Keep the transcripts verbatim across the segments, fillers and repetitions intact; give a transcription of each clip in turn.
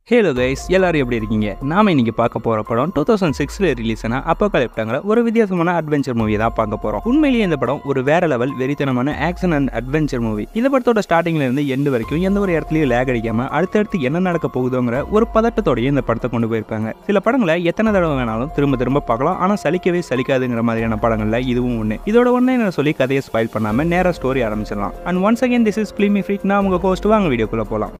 Hello guys, எல்லாரும் எப்படி இருக்கீங்க? நாம இன்னைக்கு பார்க்க போற படம் டூ தௌசண்ட் சிக்ஸ்ல ரிலீஸ் ஆன அப்போகலிப்டாங்கிற ஒரு வித்தியாசமான அட்வென்ச்சர் மூவி தான் பார்க்க போறோம். உண்மையிலேயே இந்த படம் ஒரு வேற லெவல் வெறித்தனமான ஆக்ஷன் அண்ட் அட்வென்ச்சர் மூவி. இந்த படத்தோட ஸ்டார்டிங்ல இருந்து எண்ட் வரைக்கும் எந்த ஒரு இடத்துலயும் லேக் அடிக்காம அடுத்தடுத்து என்ன நடக்க போகுதோங்கிற ஒரு பதட்டத்தோடய இந்த படத்தை கொண்டு போயிருப்பாங்க. சில படங்களை எத்தனை தடவை வேணாலும் திரும்ப திரும்ப பார்க்கலாம், ஆனா சலிக்கவே சலிக்காதுங்கிற மாதிரியான படங்கள்ல இதுவும் ஒண்ணு. இதோட ஒண்ணே நான் சொல்லி கதையை ஸ்பாயில் பண்ணாம நேரா ஸ்டோரி ஆரம்பிச்சிடலாம். And once again this is Filmi Freak. நான் உங்க ஹோஸ்ட். வாங்க வீடியோக்குள்ள போலாம்.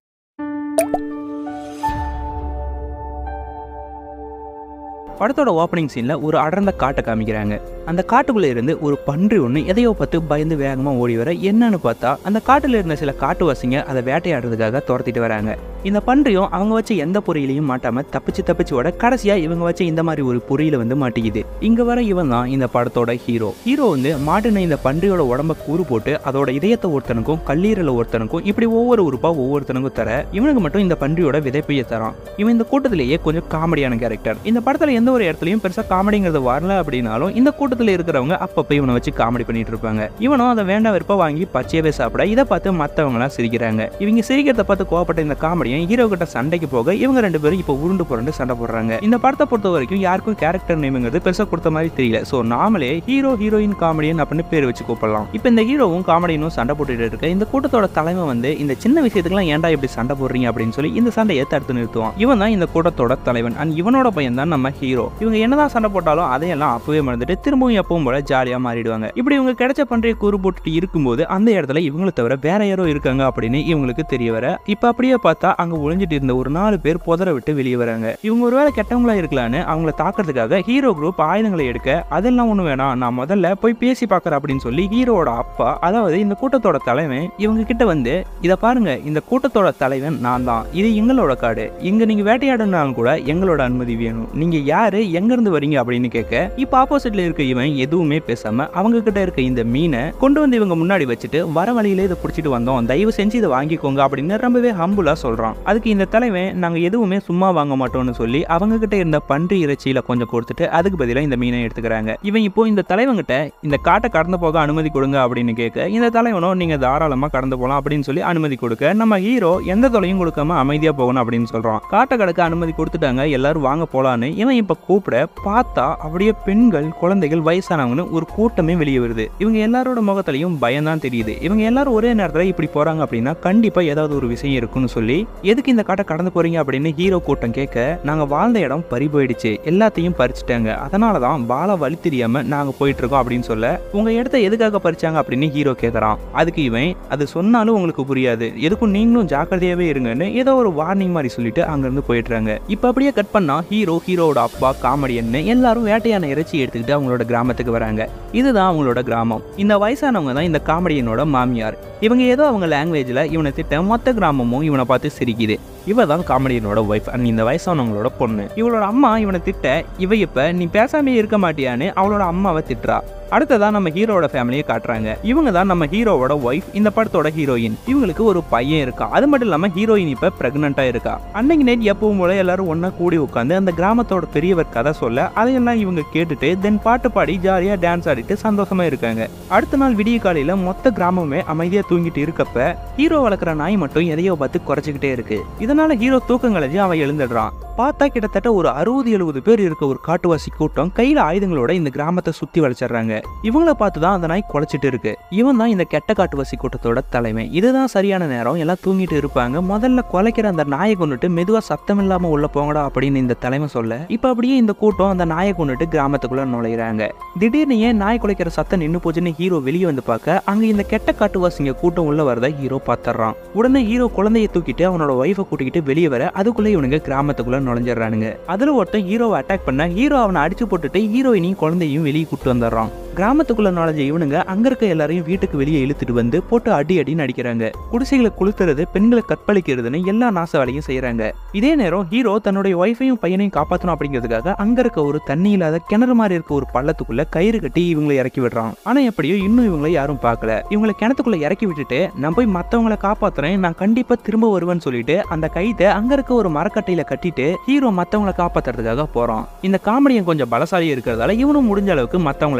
படத்தோட ஓப்பனிங் சீன்ல ஒரு அடர்ந்த காட்டை காமிக்கிறாங்க. அந்த காட்டுக்குள்ள இருந்து ஒரு பன்றி ஒன்று எதையோ பார்த்து பயந்து வேகமா ஓடி வர என்னன்னு பார்த்தா அந்த காட்டுல இருந்த சில காட்டுவாசிங்க அதை வேட்டையாடுறதுக்காக துரத்திட்டு வராங்க. இந்த பன்றியும் அவங்க வச்ச எந்த பொறியிலையும் மாட்டாம தப்பிச்சு தப்பிச்சோட கடைசியா இவங்க வச்ச இந்த மாதிரி ஒரு பொறியில வந்து மாட்டிக்குது. இங்க வர இவன் தான் இந்த படத்தோட ஹீரோ. ஹீரோ வந்து மாட்டின இந்த பன்றியோட உடம்ப கூறு போட்டு அதோட இதயத்தை ஒருத்தனுக்கும் கல்லீரல ஒருத்தனுக்கும் இப்படி ஒவ்வொரு உறுப்பா ஒவ்வொருத்தனுக்கும் தர இவனுக்கு மட்டும் இந்த பன்றியோட விதைப்பைய தரான். இவன் இந்த கூட்டத்திலேயே கொஞ்சம் காமெடியான கேரக்டர். இந்த படத்துல எந்த ஒரு இடத்துலயும் பெருசா காமெடிங்கிறது வரல அப்படின்னாலும் இந்த கூட்டத்துல இருக்கிறவங்க அப்பப்ப இவனை வச்சு காமெடி பண்ணிட்டு இருப்பாங்க. இவனும் அதை வேண்டாம் விருப்ப வாங்கி பச்சையவே சாப்பிட இதை பார்த்து மத்தவங்க எல்லாம் சிரிக்கிறாங்க. இவங்க சிரிக்கிறத பார்த்து கோவப்பட்ட இந்த காமெடியை ஹீரோ கிட்ட சண்டைக்கு போக இவங்க ரெண்டு பேரும் இப்ப உருண்டு புரண்டு சண்டை போடுறாங்க. இந்த படத்தை பொறுத்த வரைக்கும் யாருக்கும் கேரக்டர் நேம்ங்கிறது பெருசா கொடுத்த மாதிரி தெரியல. சோ நாமளே ஹீரோ ஹீரோயின் காமெடியன் அப்படின்னு பேர் வச்சு கூப்பிடலாம். இப்ப இந்த ஹீரோவும் காமெடியனும் சண்டை போட்டுட்டு இருக்க இந்த கூட்டத்தோட தலைமை வந்து இந்த சின்ன விஷயத்துக்குலாம் ஏன்டா இப்படி சண்டை போடுறீங்க அப்படின்னு சொல்லி இந்த சண்டையை தடுத்து நிறுத்துவான். இவன் தான் இந்த கூட்டத்தோட தலைவன். அண்ட் இவனோட பையன் தான் நம்ம ஹீரோ. இவங்க என்னதான் சண்டை போட்டாலும் அதையெல்லாம் அப்பவே மறந்துட்டு திரும்பவும் எப்பவும் போல ஜாலியா மாறிடுவாங்க. இப்படி இவங்க கிடைச்ச பன்றியை கூறு போட்டுட்டு இருக்கும்போது அந்த இடத்துல இவங்களை தவிர வேற யாரோ இருக்காங்க அப்படின்னு இவங்களுக்கு தெரிய வர இப்ப அப்படியே பார்த்தா அங்க ஒளிஞ்சிட்டு இருந்த ஒரு நாலு பேர் புதற விட்டு வெளியே வராங்க. இவங்க ஒருவேளை கெட்டவங்களா இருக்கலான்னு அவங்கள தாக்குறதுக்காக ஹீரோ குரூப் ஆயுதங்களை எடுக்க அதெல்லாம் ஒண்ணு வேணாம், நான் முதல்ல போய் பேசி பாக்குறேன் அப்படின்னு சொல்லி ஹீரோட அப்பா, அதாவது இந்த கூட்டத்தோட தலைவன் இவங்க கிட்ட வந்து இத பாருங்க, இந்த கூட்டத்தோட தலைவன் நான் தான், இது எங்களோட காடு, இங்க நீங்க வேட்டையாடுனாலும் கூட எங்களோட அனுமதி வேணும், நீங்க யாரு எங்க இருந்து வரீங்க அப்படின்னு கேட்க இப்ப ஆப்போசிட்ல இருக்க இவன் எதுவுமே பேசாம அவங்க கிட்ட இருக்க இந்த மீனை கொண்டு வந்து இவங்க முன்னாடி வச்சுட்டு வர வழியில இதை பிடிச்சிட்டு வந்தோம், தயவு செஞ்சு இதை வாங்கிக்கோங்க அப்படின்னு ரொம்பவே ஹம்புலா சொல்றான். அதுக்கு இந்த தலைவன் நாங்க எதுவுமே சும்மா வாங்க மாட்டோம்னு சொல்லி அவங்க கிட்ட இருந்த பன்றி இறைச்சியில கொஞ்சம் கொடுத்துட்டு அதுக்கு பதிலா இந்த மீனை எடுத்துக்கிறாங்க. இவன் இப்போ இந்த தலைவங்கிட்ட இந்த காட்டை கடந்து போக அனுமதி கொடுங்க அப்படின்னு கேட்க இந்த தலைவனோ நீங்க தாராளமா கடந்து போலாம் அப்படின்னு சொல்லி அனுமதி கொடுக்க நம்ம ஹீரோ எந்த தொலையும் கொடுக்காம அமைதியா போகணும் அப்படின்னு சொல்றான். காட்டை கடக்க அனுமதி கொடுத்துட்டாங்க, எல்லாரும் வாங்க போலான்னு இவன் இப்ப கூப்பிட பார்த்தா அப்படியே பெண்கள் குழந்தைகள் வயசானவங்கன்னு ஒரு கூட்டமே வெளியே வருது. இவங்க எல்லாரோட முகத்திலையும் பயம் தான் தெரியுது. இவங்க எல்லாரும் ஒரே நேரத்துல இப்படி போறாங்க அப்படின்னா கண்டிப்பா ஏதாவது ஒரு விஷயம் இருக்குன்னு சொல்லி எதுக்கு இந்த காட்டை கடந்து போறீங்க அப்படின்னு ஹீரோ கூட்டம் கேட்க நாங்க வாழ்ந்த இடம் பறி போயிடுச்சு, எல்லாத்தையும் பறிச்சுட்டாங்க, அதனாலதான் வாழ வழி தெரியாம நாங்க போயிட்டு இருக்கோம் அப்படின்னு சொல்ல உங்க இடத்த எதுக்காக பறிச்சாங்க அப்படின்னு ஹீரோ கேட்கறான். அதுக்கு இவன் அது சொன்னாலும் உங்களுக்கு புரியாது, எதுக்கும் நீங்களும் ஜாக்கிரதையாவே இருங்கன்னு ஏதோ ஒரு வார்னிங் மாதிரி சொல்லிட்டு அங்க இருந்து போயிட்டுறாங்க. இப்ப அப்படியே கட் பண்ணா ஹீரோ ஹீரோட அப்பா காமெடியன்னு எல்லாரும் வேட்டையான இறைச்சி எடுத்துக்கிட்டு அவங்களோட கிராமத்துக்கு வராங்க. இதுதான் அவங்களோட கிராமம். இந்த வயசானவங்க தான் இந்த காமெடியனோட மாமியார். இவங்க ஏதோ அவங்க லாங்குவேஜ்ல இவனை திட்ட மொத்த கிராமமும் இவனை பார்த்து சிரிக்குது. இவ தான் காமெடியனோட ஒய்ஃப் அண்ட் இந்த வயசானவங்களோட பொண்ணு. இவளோட அம்மா இவனை திட்ட இவ இப்ப நீ பேசாமே இருக்க மாட்டியான்னு அவளோட அம்மாவை திட்டுறா. அடுத்ததான் நம்ம ஹீரோட ஃபேமிலியை காட்டுறாங்க. இவங்க தான் நம்ம ஹீரோவோட ஒய்ஃப், இந்த படத்தோட ஹீரோயின். இவங்களுக்கு ஒரு பையன் இருக்கா. அது மட்டும் இல்லாம ஹீரோயின் இப்ப பிரெக்னண்டா இருக்கா. அன்னைக்கு நைட் எப்பவும் போல எல்லாரும் ஒன்னா கூடி உட்காந்து அந்த கிராமத்தோட பெரியவர் கதை சொல்ல அதையெல்லாம் இவங்க கேட்டுட்டு தென் பாட்டு பாடி ஜாலியா டான்ஸ் ஆடிட்டு சந்தோஷமா இருக்காங்க. அடுத்த நாள் விடிய காலையில மொத்த கிராமமே அமைதியா தூங்கிட்டு இருக்கப்ப ஹீரோ வளர்க்குற நாய் மட்டும் எதையோ பார்த்து குறைச்சிக்கிட்டே இருக்கு. இதனால ஹீரோ தூக்கம் கலைஞ்சு அவன் எழுந்துடுறான். பார்த்தா கிட்டத்தட்ட ஒரு அறுபது எழுபது பேர் இருக்க ஒரு காட்டுவாசி கூட்டம் கையில ஆயுதங்களோட இந்த கிராமத்தை சுத்தி வளைச்சிடுறாங்க. இவங்கள பார்த்துதான் அந்த நாய் குலைச்சிட்டு இருக்கு. இவன் தான் இந்த கெட்ட காட்டுவாசி கூட்டத்தோட தலைமை. இதுதான் சரியான நேரம், எல்லாம் தூங்கிட்டு இருப்பாங்க, முதல்ல குலைக்கிற அந்த நாயை கொண்டுட்டு மெதுவா சத்தம் இல்லாம உள்ள போங்கடா அப்படின்னு இந்த தலைமை சொல்ல இப்ப அப்படியே இந்த கூட்டம் அந்த நாயை கொண்டுட்டு கிராமத்துக்குள்ள நுழையிறாங்க. திடீர்னு ஏன் நாய் குலைக்கிற சத்தம் நின்று போச்சுன்னு ஹீரோ வெளியே வந்து பார்க்க அங்க இந்த கெட்ட காட்டுவாசிங்க கூட்டம் உள்ள வரத ஹீரோ பாத்துறான். உடனே ஹீரோ குழந்தையை தூக்கிட்டு அவனோட ஒய்ஃபை கூட்டிக்கிட்டு வெளியே வர அதுக்குள்ள இவனுங்க கிராமத்துக்குள்ள நுழைஞ்சிடறானுங்க. அதுல ஒருத்தன் ஹீரோவை அட்டாக் பண்ண ஹீரோ அவனை அடிச்சு போட்டுட்டு ஹீரோயினையும் குழந்தையும் வெளியே கூட்டு வந்துடுறான். கிராமத்துக்குள்ள நுழைஞ்ச இவனுங்க அங்க இருக்க எல்லாரையும் வீட்டுக்கு வெளியே இழுத்துட்டு வந்து போட்டு அடி அடின்னு அடிக்கிறாங்க. குடிசைகளை குளுத்துறது, பெண்களை கற்பழிக்கிறதுன்னு எல்லா நாச வேலையும் செய்யறாங்க. இதே நேரம் ஹீரோ தன்னுடைய ஒய்ஃபையும் பையனையும் காப்பாற்றணும் அப்படிங்கிறதுக்காக அங்க இருக்க ஒரு தண்ணி இல்லாத கிணறு மாதிரி இருக்க ஒரு பள்ளத்துக்குள்ள கயிறு கட்டி இவங்களை இறக்கி விடுறான். ஆனா எப்படியோ இன்னும் இவங்களை யாரும் பார்க்கல. இவங்களை கிணத்துக்குள்ள இறக்கி விட்டுட்டு நான் போய் மத்தவங்களை காப்பாத்துறேன், நான் கண்டிப்பா திரும்ப வருவேன்னு சொல்லிட்டு அந்த கைத்தை அங்க இருக்க ஒரு மரக்கட்டையில கட்டிட்டு ஹீரோ மத்தவங்களை காப்பாத்துறதுக்காக போறான். இந்த காமெடியன் கொஞ்சம் பலசாலியா இருக்கிறதால இவனும் முடிஞ்ச அளவுக்கு மத்தவங்களை அடிக்க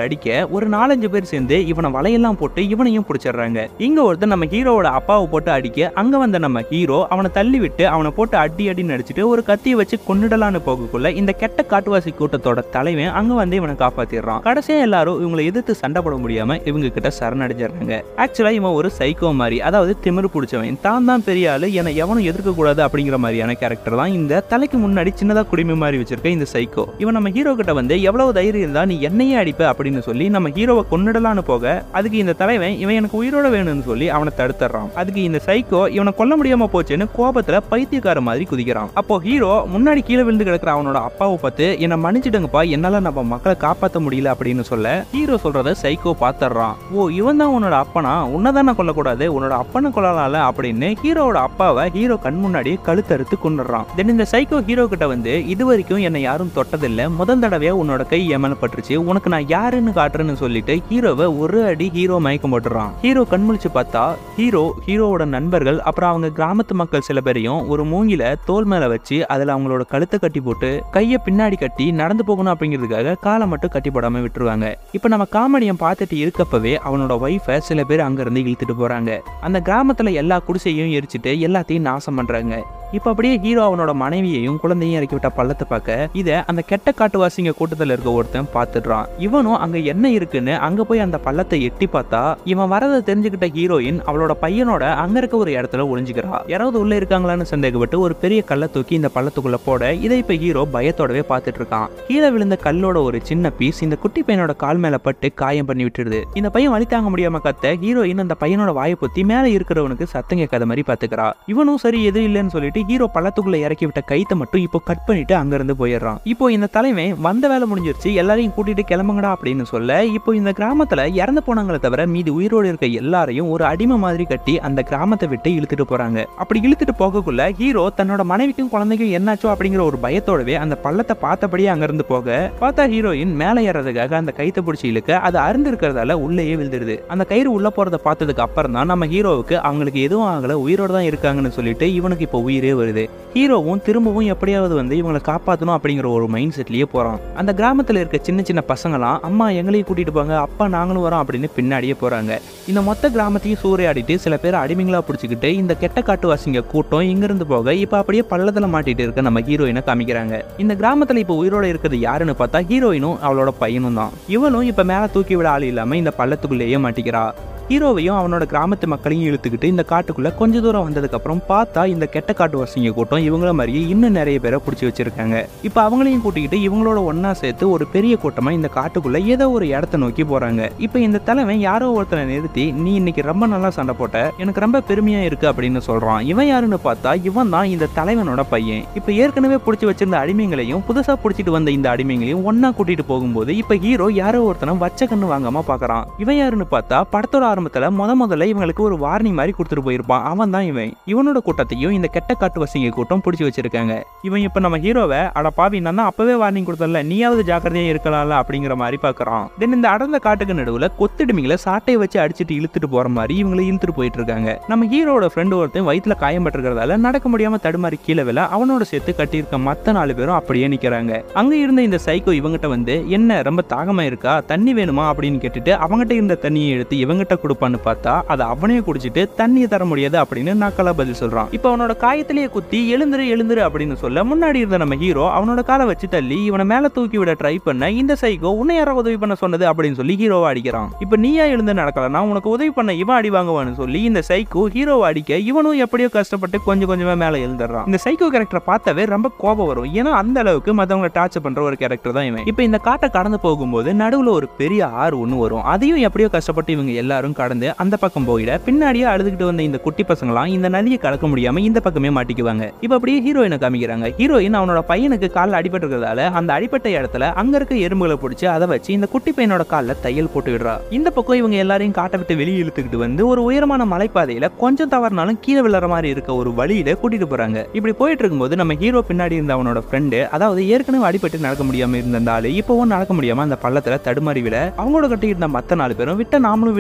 ஒரு நாலஞ்சு பேர் சேர்ந்து இவனை வலையெல்லாம் போட்டு இவனையும் பிடிச்சிடுறாங்க. இங்க ஒருத்தர் நம்ம ஹீரோவோட அப்பாவை போட்டு அடிக்க அங்க வந்த நம்ம ஹீரோ அவனை தள்ளி விட்டு அவனை போட்டு அடி அடி நடிச்சிட்டு ஒரு கத்தியை வச்சு கொன்னுடலான்னு போகக்குள்ள இந்த கெட்ட காட்டுவாசி கூட்டத்தோட தலைவன் அங்க வந்து இவனை காப்பாத்திடுறான். கடைசியா எல்லாரும் இவங்களை எதிர்த்து சண்டை போட முடியாம இவங்க கிட்ட சரணடைஞ்சிடறாங்க. ஆக்சுவலா இவன் ஒரு சைக்கோ மாதிரி, அதாவது திமிரு பிடிச்சவன், தான் தான் பெரிய ஆளு, என எவனும் எதிர்க்க கூடாது அப்படிங்கிற மாதிரியான கேரக்டர் தான் இந்த தலைக்கு முன்னாடி சின்னதா குடிமை மாதிரி வச்சிருக்க இந்த சைக்கோ. இவன் நம்ம ஹீரோ கிட்ட வந்து எவ்வளவு தைரியம் இருந்தா நீ என்னையே அடிப்ப அப்படின்னு சொல்லி நம்ம ஹீரோவை கொன்னுடலான்னு போக அதுக்கு இந்த தலைவன் இவன் எனக்கு உயிரோட வேணும்னு சொல்லி அவனை தடுத்துறான். அதுக்கு இந்த சைக்கோ இவனை கொல்ல முடியாம போச்சுன்னு கோபத்துல பைத்தியக்கார மாதிரி குதிக்கிறான். அப்போ ஹீரோ முன்னாடி கீழே விழுந்து கிடக்குற அவனோட அப்பாவை பார்த்து என்ன மன்னிச்சிடுங்கப்பா, என்னால நம்ம மக்களை காப்பாற்ற முடியல அப்படின்னு சொல்ல ஹீரோ சொல்றத சைக்கோ பாத்துறான். ஓ இவன் தான் உன்னோட அப்பனா, உன்னதான கொல்லக்கூடாது, உன்னோட அப்பனை கொல்லலாம்ல அப்படின்னு ஹீரோவோட அப்பாவை ஹீரோ கண் முன்னாடி கழுத்தறுத்து கொண்டுறான். தென் இந்த சைக்கோ ஹீரோ கிட்ட வந்து இது வரைக்கும் என்னை யாரும் தொட்டதில்லை, முதல் தடவையா உன்னோட கை எமன பட்டுருச்சு, உனக்கு நான் யாருன்னு காட்டுறேன்னு சொல்லிட்டு ஹீரோவை ஒரு அடி ஹீரோ மயக்கம் போட்டுறான். ஹீரோ கண்முழிச்சு பார்த்தா ஹீரோ ஹீரோவோட நண்பர்கள் அப்புறம் அவங்க கிராமத்து மக்கள் சில பேரையும் ஒரு மூங்கில தோல் மேல வச்சு அதுல அவங்களோட கழுத்தை கட்டி போட்டு கையை பின்னாடி கட்டி நடந்து போகணும் அப்படிங்கிறதுக்காக காலை மட்டும் கட்டி போடாம விட்டுருவாங்க. இப்ப நம்ம காமெடியை பார்த்துட்டு இருக்கப்பவே அவனோட ஒய்ஃபை சில பேர் அங்க இருந்து இழுத்துட்டு போறாங்க. அந்த கிராமத்துல எல்லா குடிசையும் எரிச்சிட்டு எல்லாத்தையும் நாசம் பண்றாங்க. இப்ப அப்படியே ஹீரோ அவனோட மனைவியையும் குழந்தையும் இறக்கி விட்ட பள்ளத்தை பார்க்க இத அந்த கெட்ட காட்டுவாசிங்க கூட்டத்துல இருக்க ஒருத்தன் பாத்துடுறான். இவனும் அங்க என்ன இருக்குன்னு அங்க போய் அந்த பள்ளத்தை எட்டி பார்த்தா இவன் வரதை தெரிஞ்சுக்கிட்ட ஹீரோயின் அவளோட பையனோட அங்க இருக்க ஒரு இடத்துல ஒளிஞ்சுக்கிறா. யாராவது உள்ள இருக்காங்களான்னு சந்தேகப்பட்டு ஒரு பெரிய கல்லை தூக்கி இந்த பள்ளத்துக்குள்ள போட இதை இப்ப ஹீரோ பயத்தோடவே பார்த்துட்டு இருக்கான். கீழே விழுந்த கல்லோட ஒரு சின்ன பீஸ் இந்த குட்டி பையனோட கால் மேல பட்டு காயம் பண்ணி விட்டுடுது. இந்த பையன் வலி தாங்க முடியாம கத்த ஹீரோயின் அந்த பையனோட வாயை பொத்தி மேல இருக்கிறவனுக்கு சத்தம் கேட்காத மாதிரி பாத்துக்கிறா. இவனும் சரி எதுவும் இல்லைன்னு சொல்லிட்டு ஹீரோ பள்ளத்துக்குள்ள இறக்கி விட்ட கைத்தை மட்டும் இப்போ கட் பண்ணிட்டு அங்க இருந்து போயிடுறான். இப்போ இந்த தலைவன் வந்த வேலை முடிஞ்சிருச்சு, எல்லாரையும் கூட்டிட்டு கிளம்புங்கடா அப்படின்னு சொல்ல இப்போ இந்த கிராமத்துல இறந்து போனவங்களை தவிர மீதி உயிரோடு இருக்க எல்லாரையும் ஒரு அடிமை மாதிரி கட்டி அந்த கிராமத்தை விட்டு இழுத்துட்டு போறாங்க. அப்படி இழுத்துட்டு போகக்குள்ள ஹீரோ தன்னோட மனைவிக்கும் குழந்தைக்கும் என்னாச்சோ அப்படிங்கிற ஒரு பயத்தோடவே அந்த பள்ளத்தை பார்த்தபடியே அங்க இருந்து போக பார்த்தா ஹீரோயின் மேல ஏறதுக்காக அந்த கைத்தை பிடிச்சி இழுக்க அது அருந்து இருக்கிறதால உள்ளேயே விழுந்துடுது. அந்த கயிறு உள்ள போறதை பார்த்ததுக்கு அப்புறம் தான் நம்ம ஹீரோவுக்கு அவங்களுக்கு எதுவும் ஆகல, உயிரோட தான் இருக்காங்கன்னு சொல்லிட்டு இவனுக்கு இப்போ உயிரே வருது. ஹீரோவும் திரும்பவும் எப்படியாவது வந்து இவங்களை காப்பாற்றணும் அப்படிங்கிற ஒரு மைண்ட் செட்லயே போறான். அந்த கிராமத்துல இருக்க சின்ன சின்ன பசங்களாம் அம்மா எங்களையும் கூட்டிட்டு போங்க, அப்பா நாங்களும் வரோம் அப்படின்னு பின்னாடியே போறாங்க. இந்த மொத்த கிராமத்தையும் சூறையாடிட்டு சில பேர் அடிமைங்களா பிடிச்சிக்கிட்டு இந்த கெட்ட காட்டுவாசிங்க கூட்டம் இங்கிருந்து போக இப்ப அப்படியே பள்ளத்துல மாட்டிட்டு இருக்க நம்ம ஹீரோயினை காமிக்கிறாங்க. இந்த கிராமத்துல இப்ப உயிரோட இருக்கிறது யாருன்னு பார்த்தா ஹீரோயினும் அவளோட பையனும் தான். இவனும் இப்ப மேல தூக்கி விட ஆள் இல்லாம இந்த பள்ளத்துக்குள்ளேயே மாட்டிக்கிறா. ஹீரோவையும் அவனோட கிராமத்து மக்களையும் இழுத்துக்கிட்டு இந்த காட்டுக்குள்ள கொஞ்ச தூரம் வந்ததுக்கு அப்புறம் பார்த்தா இந்த கெட்ட காட்டுவாசிங்க கூட்டம் இவங்கள மாதிரியே இன்னும் நிறைய பேரை பிடிச்சி வச்சிருக்காங்க. இப்ப அவங்களையும் கூட்டிக்கிட்டு இவங்களோட ஒன்னா சேர்த்து ஒரு பெரிய கூட்டமா இந்த காட்டுக்குள்ள ஏதோ ஒரு இடத்த நோக்கி போறாங்க. இப்ப இந்த தலைவன் யாரோ ஒருத்தனை நிறுத்தி நீ இன்னைக்கு ரொம்ப நல்லா சண்டை போட்ட, எனக்கு ரொம்ப பெருமையா இருக்கு அப்படின்னு சொல்றான். இவன் யாருன்னு பார்த்தா இவன் தான் இந்த தலைவனோட பையன். இப்ப ஏற்கனவே பிடிச்சி வச்சிருந்த அடிமைங்களையும் புதுசா பிடிச்சிட்டு வந்த இந்த அடிமைங்களையும் ஒன்னா கூட்டிட்டு போகும்போது இப்ப ஹீரோ யாரோ ஒருத்தனை வச்ச கண்ணு வாங்காம பாக்குறான். இவன் யாருன்னு பார்த்தா படத்தோட ஆரம்பத்துல முத முதல்ல இவங்களுக்கு ஒரு வார்னிங் மாதிரி கொடுத்துட்டு போயிருப்பான். அவன் தான் இவன். இவனோட கூட்டத்தையும் இந்த கெட்ட காட்டுவாசிங்க கூட்டம் பிடிச்சி வச்சிருக்காங்க. இவன் இப்ப நம்ம ஹீரோவை அட பாவி நான் தான் அப்பவே வார்னிங் கொடுத்தல, நீயாவது ஜாக்கிரதையா இருக்கலாம்ல அப்படிங்கிற மாதிரி பாக்குறான். தென் இந்த அடர்ந்த காட்டுக்கு நடுவுல கொத்தடிமைகளை சாட்டையை வச்சு அடிச்சுட்டு இழுத்துட்டு போற மாதிரி இவங்களை இழுத்துட்டு போயிட்டு இருக்காங்க. நம்ம ஹீரோட ஃப்ரெண்டு ஒருத்தன் வயிற்றுல காயம் பட்டிருக்கிறதால நடக்க முடியாம தடுமாறி கீழே விழ அவனோட சேர்த்து கட்டியிருக்க மத்த நாலு பேரும் அப்படியே நிக்கிறாங்க. அங்க இருந்த இந்த சைக்கோ இவங்கிட்ட வந்து என்ன ரொம்ப தாகமா இருக்கா, தண்ணி வேணுமா அப்படின்னு கேட்டுட்டு அவங்ககிட்ட இருந்த தண்ணியை எடுத்து இவங்கிட்ட கொடுப்பான்னு பார்த்தா அதை அவனே குடிச்சிட்டு தண்ணியை தர முடியாது அப்படின்னு நக்கலா பதில் சொல்றான். இப்ப அவனோட காயத்திலேயே குத்தி எழுந்துரு எழுந்துரு அப்படின்னு சொல்ல முன்னாடி இருந்த நம்ம ஹீரோ அவனோட காலை வச்சு தள்ளி இவனை மேல தூக்கி விட ட்ரை பண்ண இந்த சைக்கோ உன்னை யாரோ உதவி பண்ண சொன்னது அப்படின்னு சொல்லி ஹீரோவை அடிக்கிறான். இப்ப நீயா எழுந்து நடக்கலன்னா உனக்கு உதவி பண்ண இவன் அடி வாங்குவான்னு சொல்லி இந்த சைக்கோ ஹீரோவை அடிக்க இவனும் எப்படியோ கஷ்டப்பட்டு கொஞ்சம் கொஞ்சமா மேல எழுந்துறான். இந்த சைக்கோ கேரக்டரை பார்த்தாவே ரொம்ப கோபம் வரும். ஏன்னா அந்த அளவுக்கு மத்தவங்களை டார்ச்சர் பண்ற ஒரு கேரக்டர் தான் இவன். இப்ப இந்த காட்டை கடந்து போகும்போது நடுவுல ஒரு பெரிய ஆறு ஒண்ணு வரும். அதையும் எப்படியோ கஷ்டப்பட்டு இவங்க எல்லாரும் கடந்து அந்த பக்கம் போயிட பின்னாடியே அழுதுகிட்டு வந்த இந்த குட்டி பசங்களாம் இந்த நதியை கடக்க முடியாம இந்த பக்கமே மாட்டிக்குவாங்க. இப்ப அப்படியே ஹீரோயினை காமிக்கிறாங்க. ஹீரோயின் அவனோட பையனுக்கு காலில் அடிபட்டு இருக்கிறதால அந்த அடிப்பட்ட இடத்துல அங்க இருக்க எறும்புகளை பிடிச்சி அதை வச்சு இந்த குட்டி பையனோட காலில் தையல் போட்டு விடுறா. இந்த பக்கம் இவங்க எல்லாரையும் காட்டை விட்டு வெளியே இழுத்துக்கிட்டு வந்து ஒரு உயரமான மலைப்பாதையில கொஞ்சம் தவறுனாலும் கீழே விழுற மாதிரி இருக்க ஒரு வழியில கூட்டிட்டு போறாங்க. இப்படி போயிட்டு இருக்கும்போது நம்ம ஹீரோ பின்னாடி இருந்த அவனோட ஃப்ரெண்டு, அதாவது ஏற்கனவே அடிபட்டு நடக்க முடியாம இருந்த ஆளு இப்பவும் நடக்க முடியாம அந்த பள்ளத்துல தடுமாறி விட அவங்களோட கட்டி இருந்த மத்த நாலு பேரும் விட்ட நாமளும் விழுந்துடுவோம்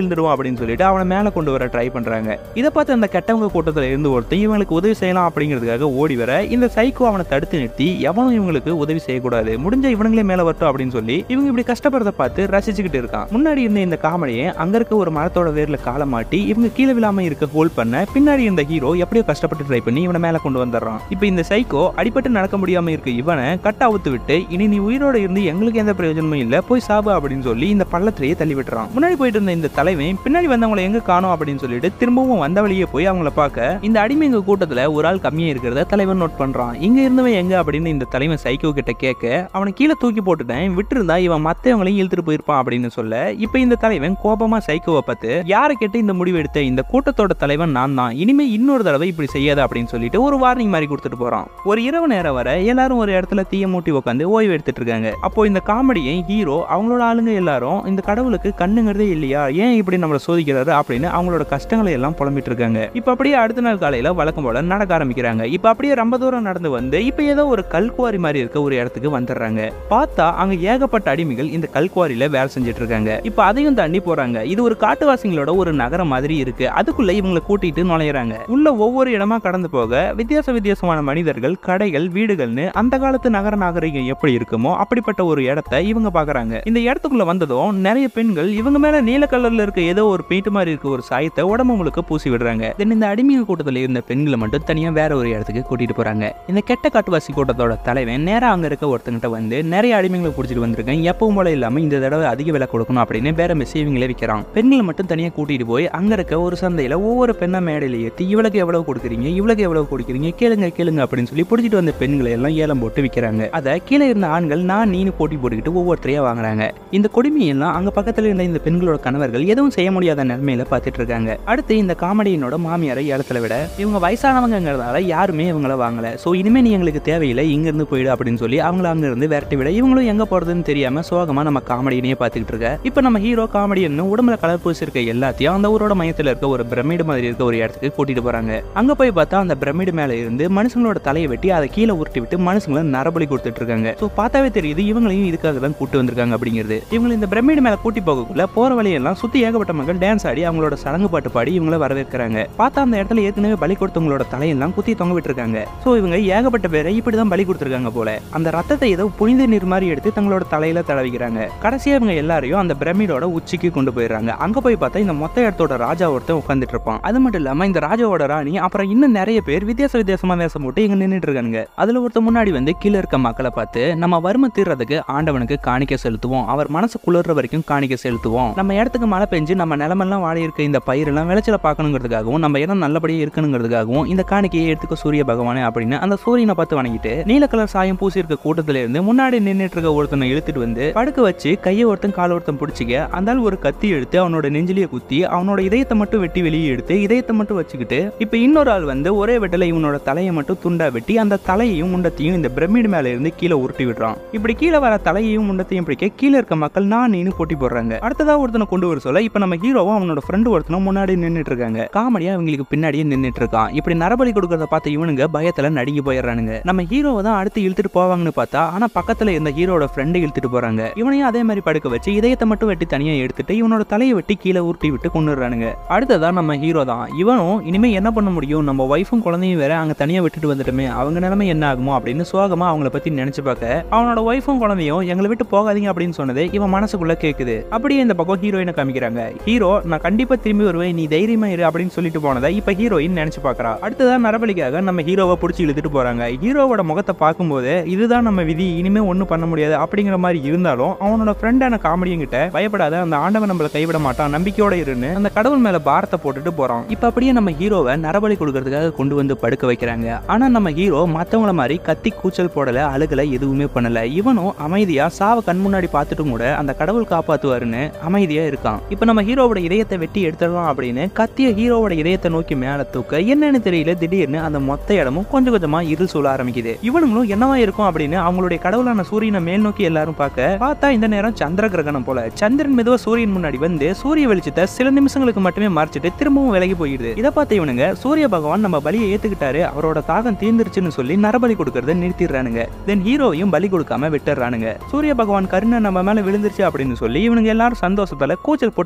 அப்படின்னு சொல்லிட்டு அவனை மேல கொண்டு வர ட்ரை பண்றாங்க. இதை பார்த்து அந்த கெட்டவங்க கூட்டத்துல இருந்து ஒருத்தன் இவங்களுக்கு உதவி செய்யலாம் அப்படிங்கிறதுக்காக ஓடி வர இந்த சைக்கோ அவனை தடுத்து நிறுத்தி எவனும் இவங்களுக்கு உதவி செய்யக்கூடாது, முடிஞ்ச இவங்களே மேல வரட்டும் அப்படின்னு சொல்லி இவங்க இப்படி கஷ்டப்படுறத பார்த்து ரசிச்சுக்கிட்டு இருக்கான். முன்னாடி இருந்த இந்த காமெடியை அங்க இருக்க ஒரு மரத்தோட வேர்ல காலை மாட்டி இவங்க கீழே விழாம இருக்க ஹோல்ட் பண்ண பின்னாடி இருந்த ஹீரோ எப்படியோ கஷ்டப்பட்டு ட்ரை பண்ணி இவனை மேல கொண்டு வந்துடுறான். இப்போ இந்த சைக்கோ அடிபட்டு நடக்க முடியாம இருக்க இவனை கட்ட அவுத்து விட்டு இனி நீ உயிரோட இருந்து எங்களுக்கு எந்த பிரயோஜனமும் இல்ல, போய் சாபு அப்படின்னு சொல்லி இந்த பள்ளத்திலேயே தள்ளி விட்டுறான். முன்னாடி போயிட்டு இருந்த இந்த தலைவன் பின்னாடி வந்தவங்களை எங்க காணோம் அப்படின்னு சொல்லிட்டு திரும்பவும் வந்த வழியே போய் அவங்கள பார்க்க இந்த அடிமைங்க கூட்டத்துல ஒரு ஆள் கம்மியா இருக்கிறத தலைவன் நோட் பண்றான். இங்க இருந்தவன் எங்க அப்படின்னு இந்த தலைவன் சைக்கோ கிட்ட கேட்க அவனை கீழே தூக்கி போட்டுட்டேன், விட்டு இருந்தா இவன் மத்தவங்களையும் இழுத்துட்டு போயிருப்பான் அப்படின்னு சொல்ல இப்ப இந்த தலைவன் கோபமா சைக்கோவை பார்த்து யாரை கேட்டு இந்த முடிவு எடுத்த, இந்த கூட்டத்தோட தலைவன் நான் தான், இனிமே இன்னொரு தடவை இப்படி செய்யாத அப்படின்னு சொல்லிட்டு ஒரு வார்னிங் மாதிரி கொடுத்துட்டு போறான். ஒரு இரவு நேரம் வர எல்லாரும் ஒரு இடத்துல தீய மூட்டி உட்காந்து ஓய்வு எடுத்துட்டு இருக்காங்க. அப்போ இந்த காமெடியை ஹீரோ அவங்களோட ஆளுங்க எல்லாரும் இந்த கடவுளுக்கு கண்ணுங்கிறதே இல்லையா, ஏன் இப்படி நம்மளை சோதிக்கிறாரு அப்படின்னு அவங்களோட கஷ்டங்களை எல்லாம் புலம்பிட்டு இருக்காங்க. இப்ப அப்படியே அடுத்த நாள் காலையில வழக்கம் போல நடக்க ஆரம்பிக்கிறாங்க. இப்ப அப்படியே ரொம்ப தூரம் நடந்து வந்து இப்ப ஏதோ ஒரு கல்குவாரி மாதிரி இருக்க ஒரு இடத்துக்கு வந்துடுறாங்க. பார்த்தா அங்க ஏகப்பட்ட அடிமைகள் இந்த கல்குவாரியில வேலை செஞ்சுட்டு இருக்காங்க. இப்ப அதையும் தாண்டி போறாங்க. இது ஒரு காட்டுவாசிகளோட ஒரு நகரம் மாதிரி இருக்கு. அதுக்குள்ள இவங்களை கூட்டிட்டு நுழையறாங்க. உள்ள ஒவ்வொரு இடமா கடந்து போக வித்தியாச வித்தியாசமான மனிதர்கள், கடைகள், வீடுகள்னு அந்த காலத்து நகர நாகரிகம் எப்படி இருக்குமோ அப்படிப்பட்ட ஒரு இடத்தை இவங்க பாக்குறாங்க. இந்த இடத்துக்குள்ள வந்ததும் நிறைய பெண்கள் இவங்க மேல நீல கலர்ல இருக்க ஏதோ ஒரு பெயிண்ட் மாதிரி இருக்க ஒரு சாயத்தை உடம்பு முழுக்க பூசி விடுறாங்க. தென் இந்த அடிமைகள் கூட்டத்துல இருந்த பெண்களை மட்டும் தனியா வேற ஒரு இடத்துக்கு கூட்டிட்டு போறாங்க. இந்த கெட்ட காட்டுவாசி கூட்டத்தோட தலைவன் நேரா அங்க இருக்க ஒருத்தங்கிட்ட வந்து நிறைய அடிமைகளை பிடிச்சிட்டு வந்திருக்கேன், எப்பவும் போல இல்லாம இந்த தடவை அதிக விலை கொடுக்கணும் அப்படின்னு வேற மெஸ் இவங்களே விற்கிறான். பெண்களை மட்டும் தனியா கூட்டிட்டு போய் அங்க இருக்க ஒரு சந்தையில ஒவ்வொரு பெண்ணா மேடையில ஏற்றி இவளுக்கு எவ்வளவு கொடுக்குறீங்க, இவளுக்கு எவ்வளவு கொடுக்குறீங்க, கேளுங்க கேளுங்க அப்படின்னு சொல்லி பிடிச்சிட்டு வந்த பெண்களை எல்லாம் ஏலம் போட்டு விற்கிறாங்க. அதை கீழே இருந்த ஆண்கள் நான் நீனு போட்டி போட்டுக்கிட்டு ஒவ்வொருத்தரையா வாங்குறாங்க. இந்த கொடுமையெல்லாம் அங்க பக்கத்துல இருந்த இந்த பெண்களோட கணவர்கள் எதுவும் செய்ய முடியாத நிலைமையில பார்த்துட்டு இருக்காங்க. அடுத்து இந்த காமெடியினோட மாமியாரை இடத்துல விட இவங்க வயசானவங்கிறதால யாருமே இவங்கள வாங்கல. சோ இனிமே நீ எங்களுக்கு தேவையில்லை, இங்க இருந்து போயிடு அப்படின்னு சொல்லி அவங்கள அங்க இருந்து விரட்டி விட இவங்களும் எங்க போறதுன்னு தெரியாம சோகமா நம்ம காமெடியினையே பார்த்துக்கிட்டு இருக்க. இப்ப நம்ம ஹீரோ காமெடியன் உடம்புல கலர் பூசி இருக்க எல்லாத்தையும் அந்த ஊரோட மையத்துல இருக்க ஒரு பிரமிடு மாதிரி இருக்க ஒரு இடத்துக்கு கூட்டிட்டு போறாங்க. அங்க போய் பார்த்தா அந்த பிரமிடு மேல இருந்து மனுஷங்களோட தலையை வெட்டி அதை கீழே உருட்டி விட்டு மனுஷங்களை நரபலி கொடுத்துட்டு இருக்காங்க. சோ பார்த்தாவே தெரியுது இவங்களையும் இதுக்காக தான் கூட்டு வந்திருக்காங்க அப்படிங்கிறது. இவங்க இந்த பிரமிடு மேல கூட்டி போகக்குள்ள போற வழியெல்லாம் சுத்தி ஏகப்பட்ட மக்கள் டான்ஸ் ஆடி அவங்களோட சடங்கு பாட்டு பாடி இவங்களை வரவேற்கிறாங்க. பார்த்தா அந்த இடத்துல ஏற்கனவே பலி கொடுத்தவங்களோட தலையெல்லாம் குத்தி தொங்க விட்டுருக்காங்க. சோ இவங்க ஏகப்பட்ட பேரை இப்படிதான் பலி கொடுத்திருக்காங்க போல. அந்த ரத்தத்தை ஏதோ புனித நீர் மாதிரி எடுத்து தங்களோட தலையில தடவிக்கிறாங்க. கடைசியா இவங்க எல்லாரையும் அந்த பிரமிடோட உச்சிக்கு கொண்டு போயிடுறாங்க. அங்க போய் பார்த்தா இந்த மொத்த இடத்தோட ராஜா ஒருத்தன் உட்காந்துட்டு இருப்பான். அது மட்டும் இல்லாம இந்த ராஜாவோட ராணி அப்புறம் இன்னும் நிறைய பேர் வித்தியாச வித்தியாசமா வேஷம் போட்டு இங்க நின்றுட்டு இருக்காங்க. அதுல ஒருத்த முன்னாடி வந்து கீழே இருக்க மக்களை பார்த்து நம்ம வறுமை தீர்றதுக்கு ஆண்டவனுக்கு காணிக்க செலுத்துவோம், அவர் மனசு குளிர்ற வரைக்கும் காணிக்க செலுத்துவோம், நம்ம இடத்துக்கு மழை பெஞ்சு நம்ம நிலமெல்லாம் வாழ இருக்க இந்த பயிரெல்லாம் விளைச்சல பார்க்கணுங்கிறதுக்காகவும் நம்ம இடம் நல்லபடியா இருக்கணுங்கிறதுக்காகவும் இந்த காணிக்கையை எடுத்துக்க சூரிய பகவானே அப்படின்னு அந்த சூரியனை பார்த்து வணங்கிட்டு நீல கலர் சாயம் பூசி இருக்க கூட்டத்துல இருந்து முன்னாடி நின்றுட்டு இருக்க ஒருத்தனை இழுத்துட்டு வந்து படுக்க வச்சு கையை ஒருத்தன் கால ஒருத்தன் பிடிச்சிக்க அந்த ஒரு கத்தி எடுத்து அவனோட நெஞ்சிலேயே குத்தி அவனோட இதயத்தை மட்டும் வெட்டி வெளியே எடுத்து இதயத்தை மட்டும் வச்சுக்கிட்டு இப்ப இன்னொரு ஆள் வந்து ஒரே வெட்டல இவனோட தலையை மட்டும் துண்டா வெட்டி அந்த தலையையும் முண்டத்தையும் இந்த பிரமிடு மேல இருந்து கீழே உருட்டி விடுறான். இப்படி கீழே வர தலையையும் முண்டத்தையும் பிடிக்க கீழே இருக்க மக்கள் நான் நீனு போட்டி போடுறாங்க. அடுத்ததா ஒருத்தனை கொண்டு வர சொல்ல இப்ப நம்ம ஹீரோவும் அவனோட ஃப்ரெண்டு ஒருத்தனும் முன்னாடி நின்றுட்டு இருக்காங்க. காமெடியா இவங்களுக்கு பின்னாடியே நின்றுட்டு இருக்கான். இப்படி நரபலி கொடுக்கறத பார்த்து இவனுங்க பயத்துல நடுங்கி போயிடுறானுங்க. நம்ம ஹீரோவை தான் அடுத்து இழுத்துட்டு போவாங்கன்னு பார்த்தா ஆனா பக்கத்துல இருந்த ஹீரோட ஃப்ரெண்டு இழுத்துட்டு போறாங்க. இவனையும் அதே மாதிரி படுக்க வச்சு இதயத்தை மட்டும் வெட்டி தனியா எடுத்துட்டு இவனோட தலையை வெட்டி கீழே உருட்டி விட்டு கொண்டுறானுங்க. அடுத்ததா நம்ம ஹீரோ தான். இவனும் இனிமே என்ன பண்ண முடியும், நம்ம வைஃபும் குழந்தையும் வேற அங்க தனியா விட்டுட்டு வந்துட்டுமே, அவங்க நிலைமை என்ன ஆகுமோ அப்படின்னு சோகமா அவங்கள பத்தி நினைச்சு பார்க்க அவனோட வைஃபும் குழந்தையும் எங்களை விட்டு போகாதீங்க அப்படின்னு சொன்னது இவன் மனசுக்குள்ள கேக்குது. அப்படியே இந்த பக்கம் ஹீரோயினை காமிக்கிறாங்க. ஹீரோ நான் கண்டிப்பா திரும்பி வருவேன், நீ தைரியமா இரு அப்படின்னு சொல்லிட்டு போனதை இப்ப ஹீரோயின் நினைச்சு பாக்குறா. அடுத்ததான் நரபலிக்காக நம்ம ஹீரோவை பிடிச்சி இழுத்துட்டு போறாங்க. ஹீரோவோட முகத்தை பார்க்கும்போது இதுதான் நம்ம விதி, இனிமே ஒன்னும் பண்ண முடியாது அப்படிங்கிற மாதிரி இருந்தாலும் அவனோட ஃப்ரெண்டான காமெடியும் கிட்ட பயப்படாத, அந்த ஆண்டவன் நம்மள கைவிட மாட்டான், நம்பிக்கையோட இருன்னு அந்த கடவுள் மேல பாரத்தை போட்டுட்டு போறான். இப்ப அப்படியே நம்ம ஹீரோவை நரபலி கொடுக்கறதுக்காக கொண்டு வந்து படுக்க வைக்கிறாங்க. ஆனா நம்ம ஹீரோ மத்தவங்கள மாதிரி கத்தி கூச்சல் போடல, அழுகல, எதுவுமே பண்ணல. இவனும் அமைதியா சாவ கண் முன்னாடி பார்த்துட்டும் கூட அந்த கடவுள் காப்பாத்துவாருன்னு அமைதியா இருக்கான். இப்ப நம்ம ஹீரோவோட இதயத்தை வெட்டி எடுத்துடலாம் அப்படின்னு கத்திய ஹீரோவோட இதயத்தை நோக்கி மேல தூக்க என்னன்னு தெரியல திடீர்னு அந்த மொத்த இடமும் கொஞ்சம் கொஞ்சமா இருள் சூழ ஆரம்பிக்குது. இவனுங்களும் என்னவா இருக்கும் அப்படின்னு அவங்களுடைய கடவுளான சூரியனை மேல் நோக்கி எல்லாரும் பார்க்க பார்த்தா இந்த நேரம் சந்திர கிரகணம் போல சந்திரன் மெதுவா சூரியன் முன்னாடி வந்து சூரிய வெளிச்சத்தை சில நிமிஷங்களுக்கு மட்டுமே மறைச்சிட்டு திரும்பவும் விலகி போயிடுது. இதை பார்த்த இவனுங்க சூரிய பகவான் நம்ம பலியை ஏத்துக்கிட்டாரு, அவரோட தாகம் தீர்ந்துருச்சுன்னு சொல்லி நரபலி கொடுக்கறத நிறுத்திடுறானுங்க. தென் ஹீரோவையும் பலி கொடுக்காம விட்டுறானுங்க. சூரிய பகவான் கருணை நம்ம மேல விழுந்துருச்சு அப்படின்னு சொல்லி இவனுங்க எல்லாரும் சந்தோஷத்துல கூச்சல் போட்டு ஆரவாரம்